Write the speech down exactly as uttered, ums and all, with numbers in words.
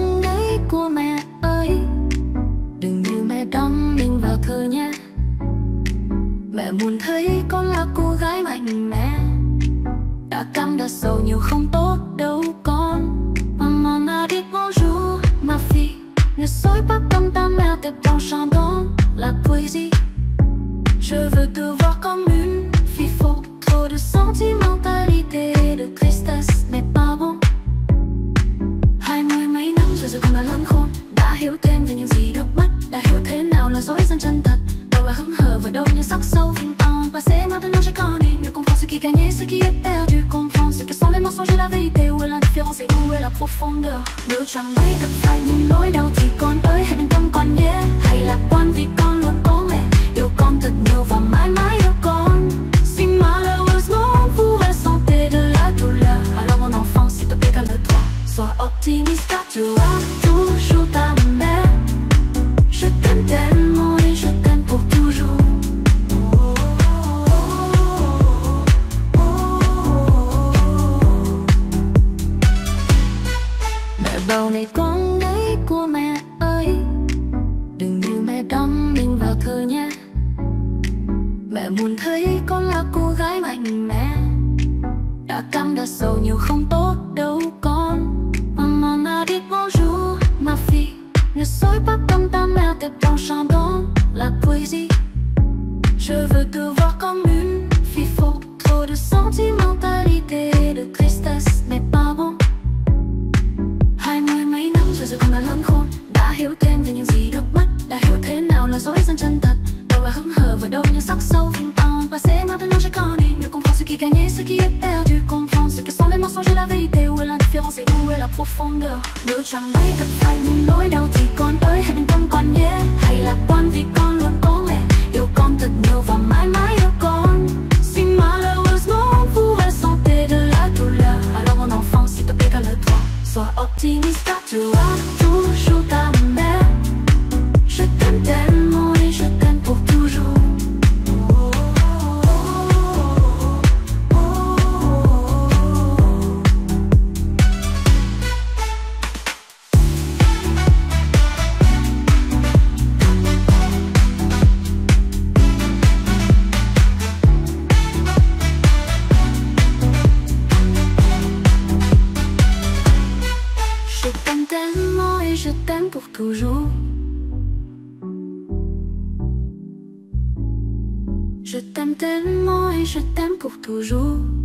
con đấy của mẹ ơi, đừng như mẹ đắm mình vào thơ nhé. Mẹ muốn thấy con là cô gái mạnh mẽ, đã cam đã sầu nhiều không tốt đâu con. Maman m'a dit bonjour ma fille, ne sois pas comme ta mère, tes bons chantants la poésie. Je veux te voir comme une fille forte, trop de sentimentalité et de tristesse n'est pas bon. Hai mươi mấy năm rồi giờ con đã lớn khôn, đã hiểu thêm về những gì được mất, đã hiểu thế nào là dối gian chân thật. Đâu là hững hờ và đâu như sắc sâu phim on. Passé maintenant je connais mieux comprendre ce qui gagnait, ce qui est perdu. Comprendre ce que sont les mensonges et la vérité, où est l'indifférence et où est la profondeur. Nếu chẳng mấy gặp phải những nỗi đau thì con ơi hãy bình tâm con nhé. Hãy lạc quan vì con luôn có mẹ, yêu con thật nhiều và mãi mãi yêu con. Si malheureusement vous ressentez de la douleur, alors mon enfant s'il te plaît calme-toi, sois optimiste car tu as toujours ta mère. Je t'aime tellement et je t'aime pour toujours. Mẹ bảo này con đấy của mẹ ơi, đừng như mẹ đắm mình vào thơ nhé. Mẹ muốn thấy con là cô gái mạnh mẽ, đã cam đã sầu nhiều không tốt đâu con. Maman m'a dit bonjour ma fille, ne sois pas comme ta mère, tes bons chantants la poésie. Je veux te voir comme une fille forte, trop de sentimentalité et de tristesse n'est pas bon. Hai mươi mấy năm rồi giờ con đã lớn khôn, đã hiểu thêm về những gì được mất, đã hiểu thế nào là dối gian chân thật. Đâu là hững hờ và đâu như sắc sâu phim on. Passé maintenant je connais mieux comprendre ce qui gagnait, ce qui est perdu. Comprendre ce que sont les mensonges et la vérité, où est l'indifférence et où est la profondeur. Nếu chẳng may gặp phải những nỗi đau thì con ơi hãy bình tâm con nhé. Hãy lạc quan vì con luôn có mẹ, yêu con thật nhiều và mãi mãi yêu con. Si malheureusement vous ressentez de la douleur, alors mon enfant s'il te plaît calme-toi, sois optimiste car tu as toujours ta mère. Je t'aime tellement et je t'aime pour toujours. Je t'aime tellement et je t'aime pour toujours. Je t'aime tellement et je t'aime pour toujours.